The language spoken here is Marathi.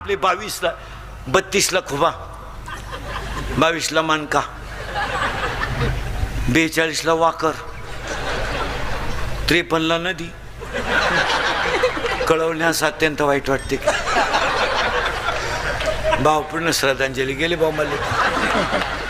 आपले 22ला 32ला खुबा, 22ला मानका, 42ला वाकर, 53ला नदी. कळवण्यास अत्यंत वाईट वाटते. भावपूर्ण श्रद्धांजली गेली भाऊ मला.